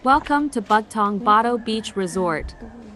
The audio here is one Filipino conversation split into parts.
Welcome to Bugtong Bato Beach Resort.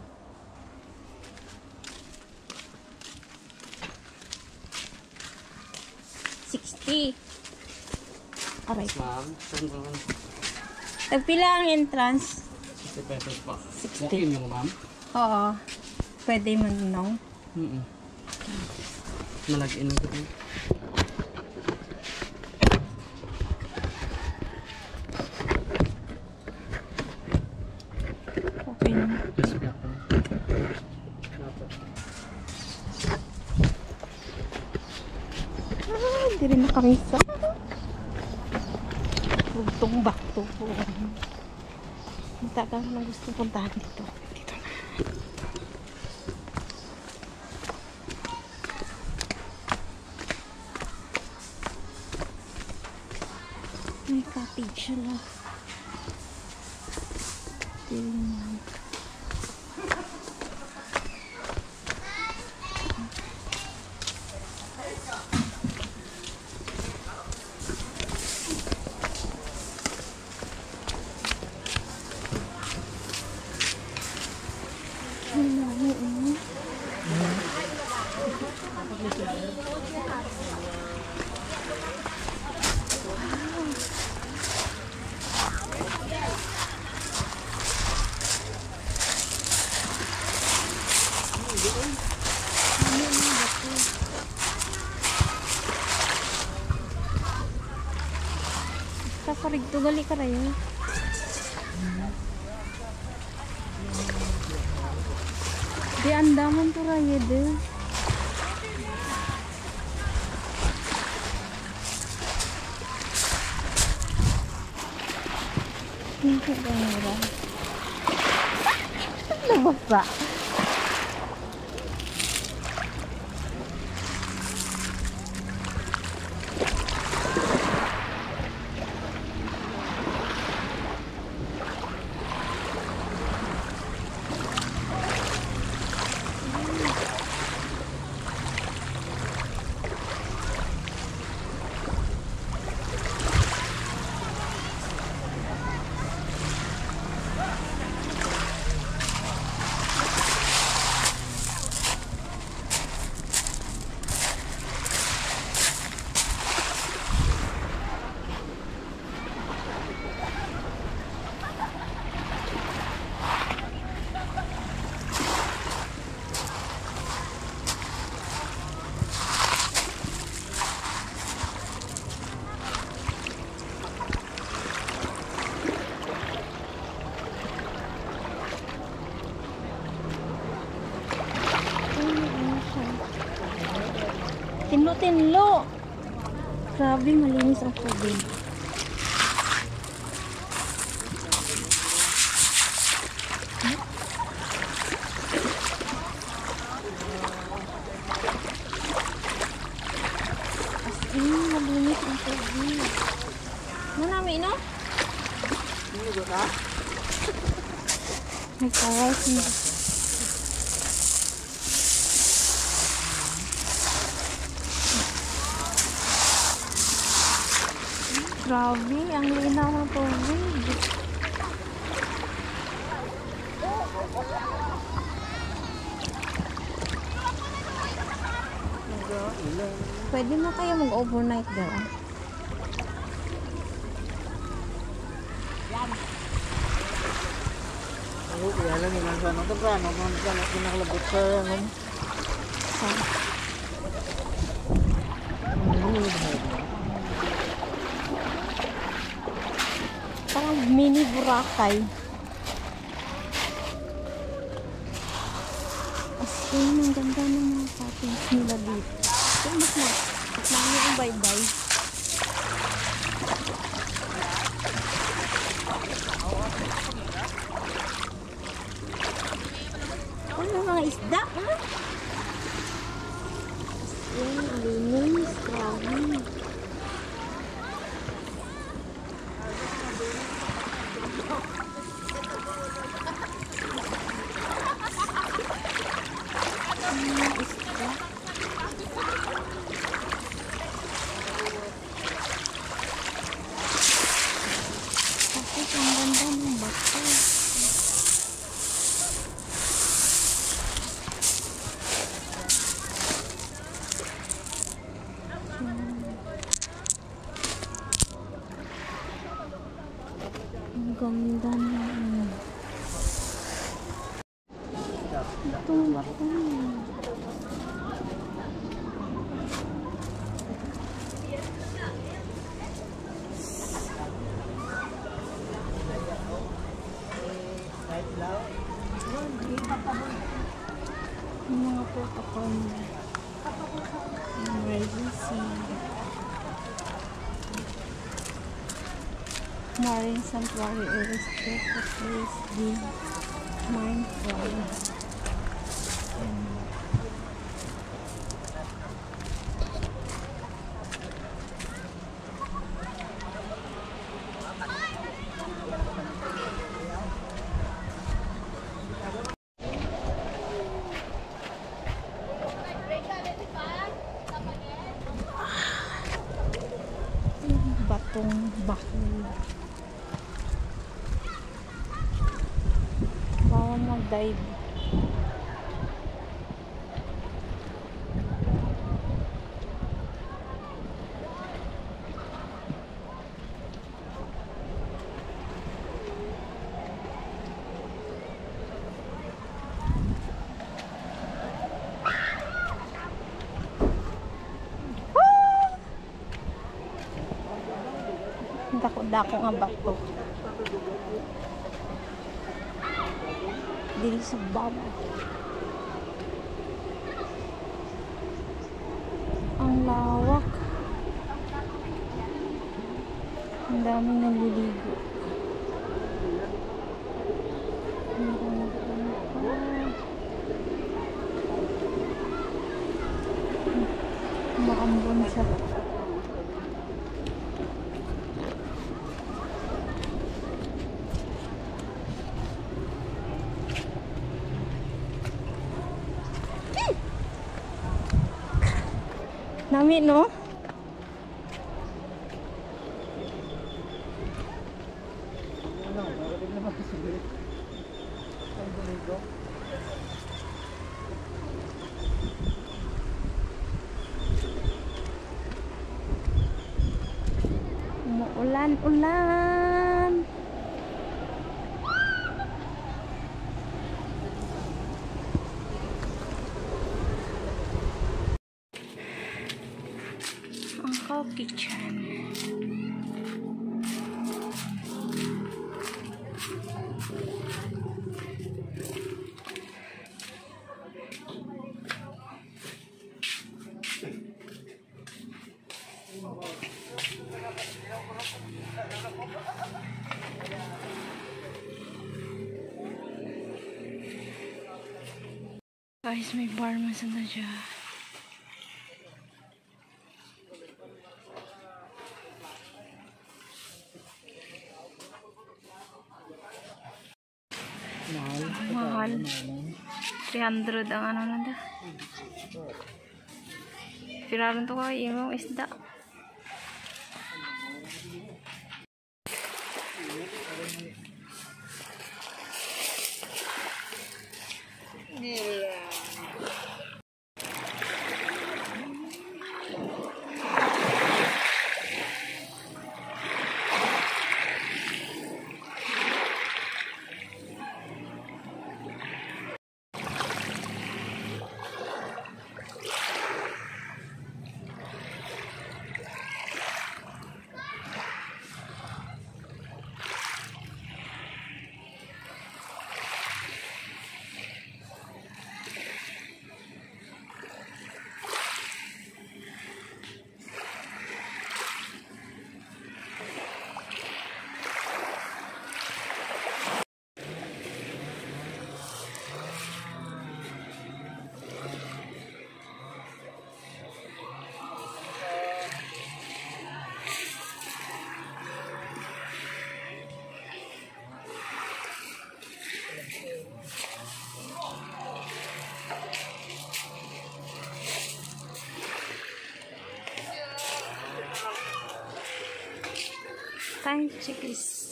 60. Aray. Ma'am, Tagpila ang entrance? 60 pesos pa. 60. Walk-in yung ma'am? Oo. Pwede manong. Nalagin lang ito. Okay na. Yes, ma'am. Hindi rin nakamisa. Bugtong bakto po. Matagal ko na gusto puntahan dito. Dito na. May cottage na. Tingnan. Kaparig to gali ka rayo. Di andaman to rayo de. Hindi ka mura. Nabasa. Tinlo-tinlo. Grabe, malinis ang tubig. As in, malinis ang tubig. Manami, no? May kawas na. Grabe, ang linaw ng tubig. Pwede mo kayo mag-overnight daw. Oo, kaya lang yung nasa ano. Ano pinakalabot sa ano. Parang mini Boracay. As in, ang ganda ng mga cottage nila dito. Kaya mas namin ang bye-bye. Ano mga isda, ha? As in, linis, grabe. ganda na. Ito. Yung mga protocol na emergency. Marine Sanctuary is to please be mindful. Batong bakul. Bawal mag-dive. Dako nga bato. Dili sa baba. Ang lawak. Ang daming naliligo. Maambon siya. Nami, no? Umuulan-ulan. Uncle Kitchen. Guys, may bar masanda dyan. Mahal. 300 ang ano nanda. Piraron to ko yung isda. Time check is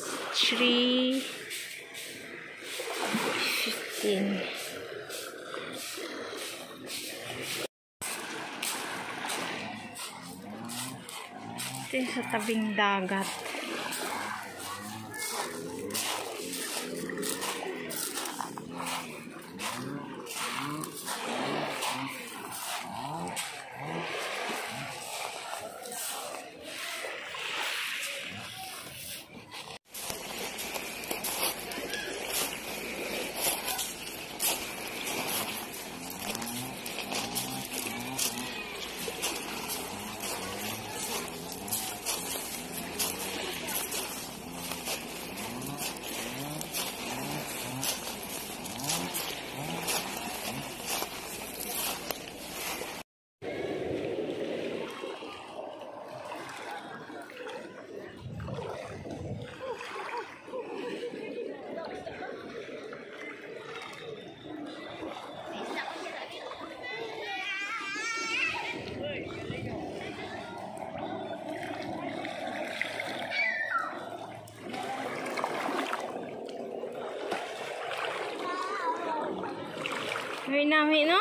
3:15. Ito sa tabing dagat. Nami-nami, no?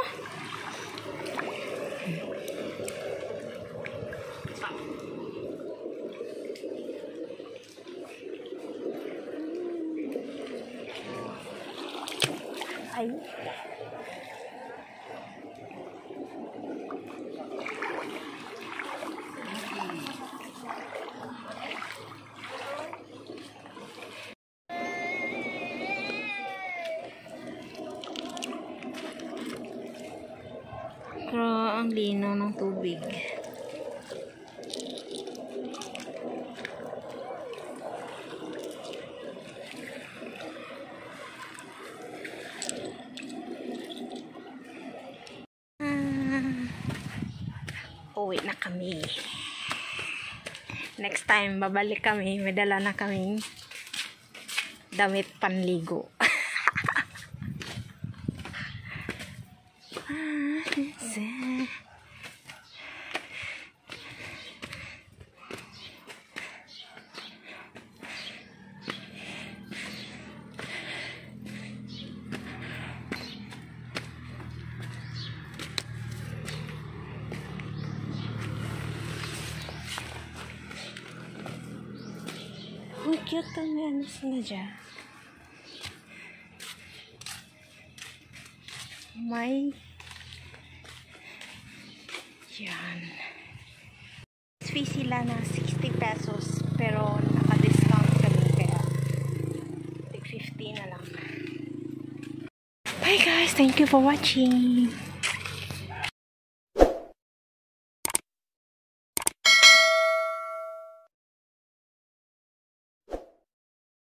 Ay. Pero ang linaw ng tubig. Uwi na kami. Next time, babalik kami. May dala na kaming damit panligo. Ang cute ang ano sila dyan. May yan. Fee sila na 60 pesos pero naka-discount kami kaya like 50 na lang. Bye guys! Thank you for watching!